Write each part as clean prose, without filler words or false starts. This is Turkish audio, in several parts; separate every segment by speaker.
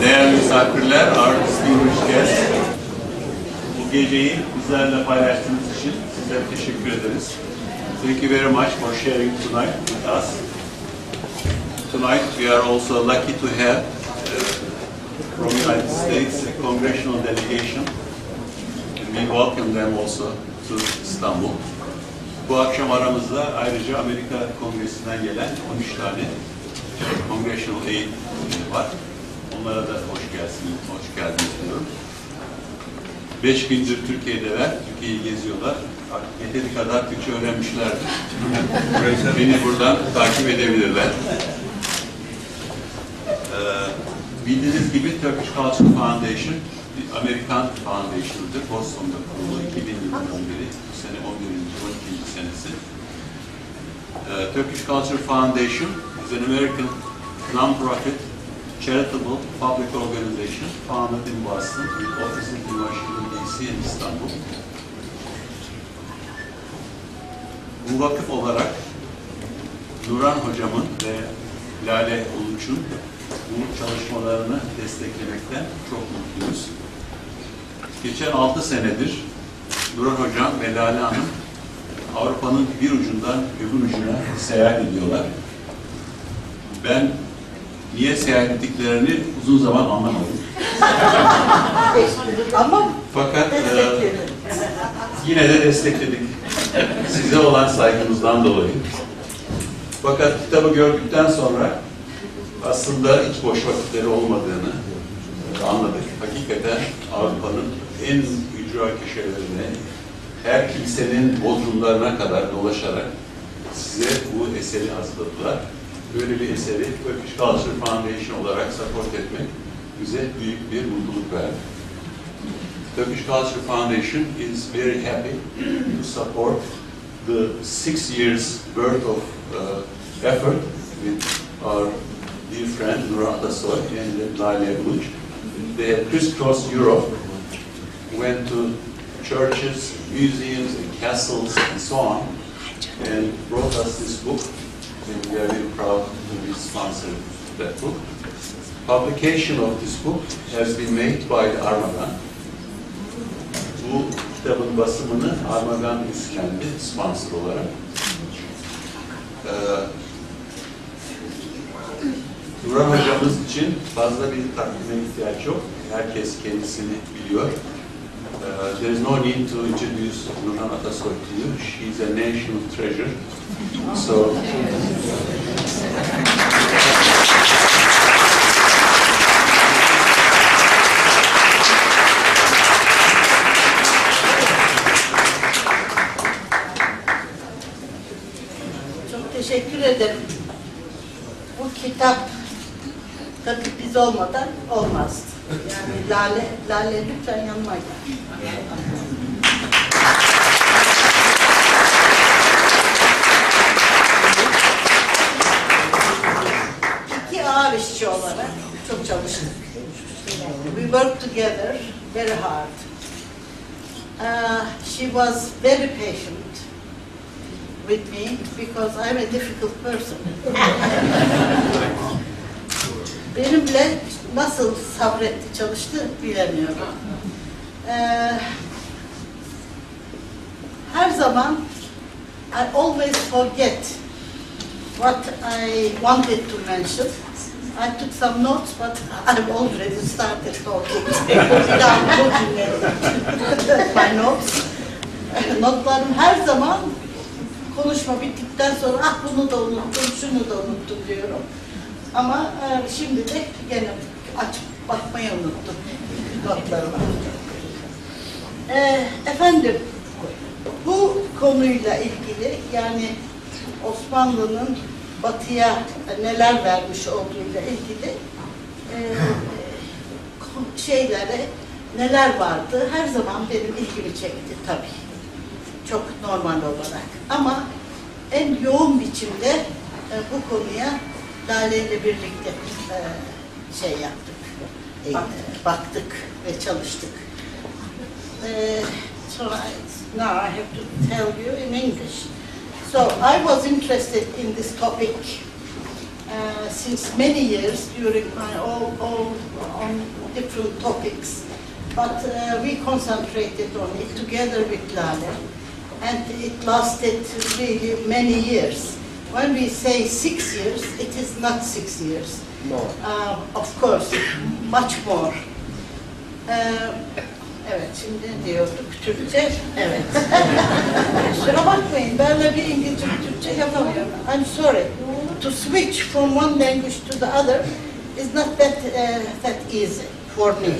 Speaker 1: Değerli misafirler, our distinguished guests, bu geceyi bizlerle paylaştığınız için size teşekkür ederiz. Thank you very much for sharing tonight with us. Tonight we are also lucky to have from the United States a congressional delegation. We welcome them also to Istanbul. Bu akşam aramızda ayrıca Amerika Kongresi'nden gelen 13 tane congressional aid var. Onlara da hoş geldiniz diyorum. 5 gündür Türkiye'deler, Türkiye'yi geziyorlar. Artık yeteri kadar Türkçe öğrenmişlerdir. Beni buradan takip edebilirler. Bildiğiniz gibi Turkish Cultural Foundation, bir Amerikan Foundation'ıdır. Boston'da kurulu 2000 yılından beri, bu sene 11. 12. senesi. Turkish Cultural Foundation is an American non-profit charitable public organization founded in Boston with offices in Washington DC and Istanbul. Bu vakıf olarak Nurhan Hocam'ın ve Lale Uluç'un bu çalışmalarını desteklemekten çok mutluyuz. Geçen 6 senedir Nurhan Hocam ve Lale Hanım Avrupa'nın bir ucundan öbür ucuna seyahat ediyorlar. Ben niye seyahat ettiklerini uzun zaman anlamadım. Fakat yine de destekledik. Size olan saygımızdan dolayı. Fakat kitabı gördükten sonra aslında hiç boş vakitleri olmadığını anladık. Hakikaten Avrupa'nın en ücra köşelerine, her kilisenin bodrumlarına kadar dolaşarak size bu eseri hazırladılar. Böyle bir eseri Turkish Cultural Foundation olarak support etmek bize büyük bir mutluluk verdi. Turkish Cultural Foundation is very happy to support the 6 years worth of effort with our dear friend Nurhan Atasoy and Lale Uluç. They have crisscrossed Europe, went to churches, museums, and castles, and so on, and brought us this book. And we are very proud to be sponsored that book. Publication of this book has been made by Armagan. Bu kitabın basımını Armagan üstlendi sponsor olarak. Nurhan hocamız için fazla bir takdime ihtiyaç yok. Herkes kendisini biliyor. There is no need to introduce Nurhan Atasoy to you. She's a national treasure. So,
Speaker 2: çok teşekkür ederim. Bu kitap tabii biz olmadan olmazdı. Yani Lale lütfen yanıma gel. İki ağır işçi olarak çok çalıştık. We worked together very hard. She was very patient with me because I'm a difficult person. Benimle nasıl sabretti, çalıştı bilemiyorum. Her zaman I always forget what I wanted to mention. I took some notes, but I've already started talking without looking at my notes. Notlarım her zaman konuşma bittikten sonra ah bunu da unuttum, şunu da unuttum diyorum. Ama şimdi de gene açıp bakmayı unuttum notlarıma. Efendim, bu konuyla ilgili yani Osmanlı'nın Batı'ya neler vermiş olduğuyla ilgili şeylere neler vardı her zaman benim ilgimi çekti tabii. Çok normal olarak. Ama en yoğun biçimde bu konuya Lale ile birlikte şey yaptık, baktık ve çalıştık. So now I have to tell you in English. So I was interested in this topic since many years during my all on different topics, but we concentrated on it together with Lale, and it lasted really many years. When we say 6 years, it is not 6 years.
Speaker 3: More.
Speaker 2: Of course, much more. Evet, şimdi ne diyorduk? Türkçe? Evet. Kusura bakmayın, ben de bir İngilizce, bir Türkçe yapamıyorum. I'm sorry. To switch from one language to the other is not that easy for me.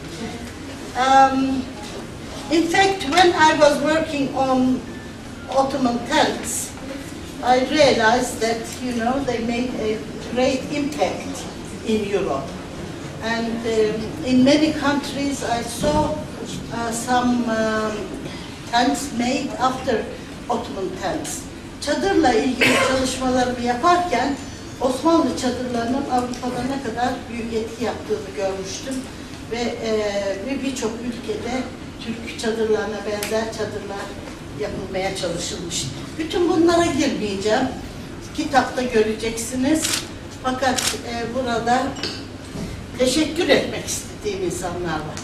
Speaker 2: In fact, when I was working on Ottoman tents, I realized that, you know, they made a great impact in Europe. And in many countries I saw some tents made after Ottoman tents. Çadırla ilgili çalışmalarımı yaparken Osmanlı çadırlarının Avrupa'da ne kadar büyük etki yaptığını görmüştüm. Ve birçok ülkede Türk çadırlarına benzer çadırlar yapılmaya çalışılmış. Bütün bunlara girmeyeceğim. Kitapta göreceksiniz. Fakat burada teşekkür etmek istediğim insanlar var.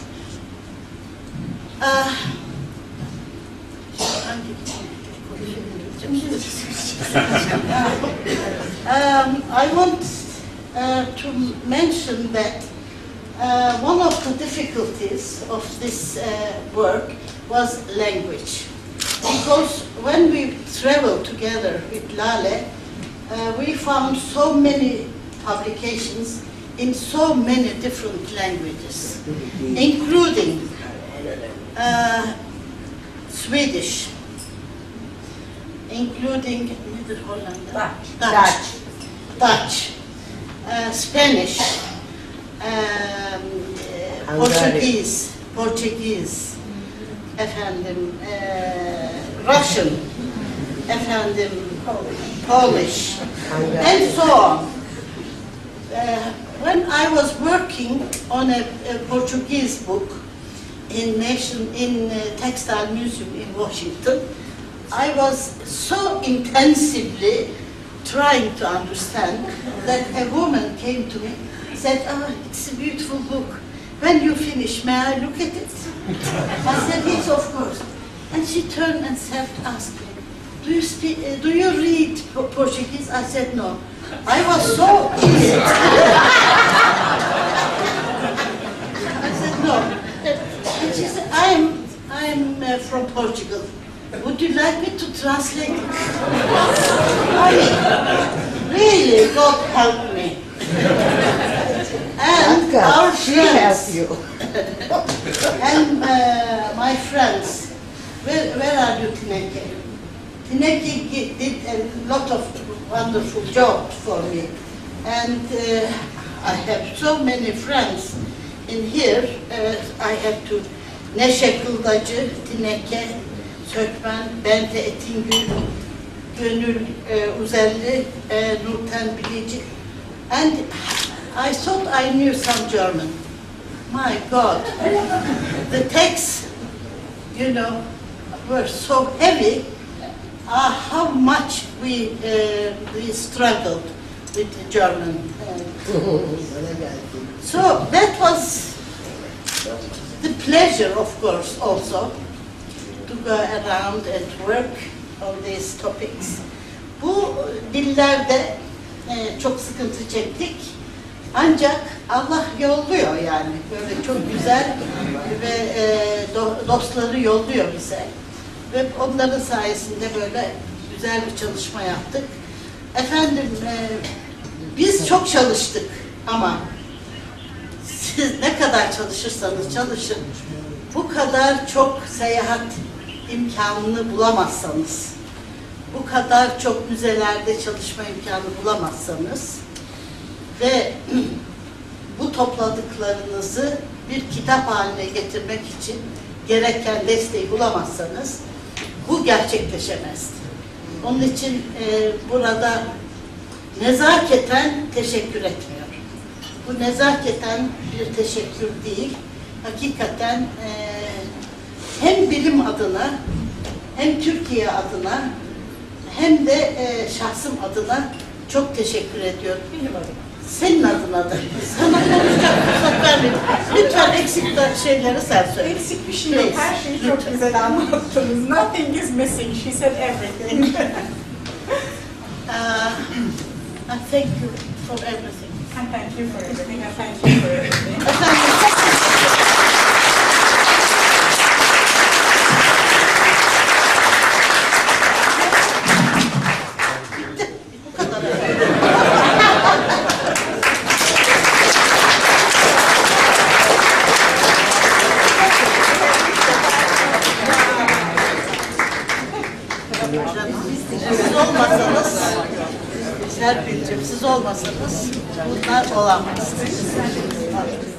Speaker 2: I want to mention that one of the difficulties of this work was language. Because when we traveled together with Lale, we found so many publications in so many different languages, including Swedish, including Dutch, Spanish, Portuguese, efendim, Russian, efendim, Polish, and so on. When I was working on a Portuguese book in Textile Museum in Washington, I was so intensively trying to understand that a woman came to me and said, "Oh, it's a beautiful book. When you finish, may I look at it?" I said, "Yes, of course." And she turned and asked me, do you read Portuguese? I said, "No." I was so easy. I said, "No." And she said, I'm from Portugal. Would you like me to translate it?" I mean, really, God help me. And our friends, and my friends, where are you, Tineke? Tineke did a lot of wonderful job for me. And I have so many friends in here. I have to Neşe Kıldacı, Tineke, Sökmen, Bente Etingül, Gönül Uzelli, Nurten Bilici. And I thought I knew some German. My God, the texts, you know, were so heavy. How much we struggled with the German. So that was the pleasure, of course, also to go around and work on these topics. Bu dillerde çok sıkıntı çektik. Ancak Allah yolluyor yani. Böyle çok güzel ve dostları yolluyor bize. Ve onların sayesinde böyle güzel bir çalışma yaptık. Efendim, biz çok çalıştık ama siz ne kadar çalışırsanız çalışın, bu kadar çok seyahat imkanını bulamazsanız, bu kadar çok müzelerde çalışma imkanı bulamazsanız ve bu topladıklarınızı bir kitap haline getirmek için gereken desteği bulamazsanız bu gerçekleşemezdi. Onun için burada nezaketen teşekkür etmiyorum. Bu nezaketen bir teşekkür değil, hakikaten hem bilim adına, hem Türkiye adına, hem de şahsım adına çok teşekkür ediyorum.
Speaker 3: Benim adım.
Speaker 2: Senin adına da. Sana konuşacak fırsat vermedim. Lütfen eksik şeyleri sen söyle.
Speaker 3: Eksik bir şey yok. Her şeyi çok güzel anlattınız. Nothing is missing. She said everything.
Speaker 2: I thank you for everything.
Speaker 3: And thank you for everything. And thank you for everything.
Speaker 2: Efendim, çok teşekkür ederim. Bitti. Bu kadar. Siz olmasanız, Serpil'cim siz olmasanız bunlar olamaz.